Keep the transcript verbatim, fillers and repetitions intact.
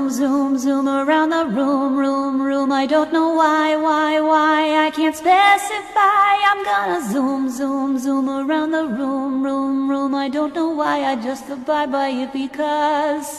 zoom, zoom, zoom around the room, room, room. I don't know why, why, why, I can't specify. I'm gonna zoom, zoom, zoom around the room, room, room. I don't know why, I just abide by it because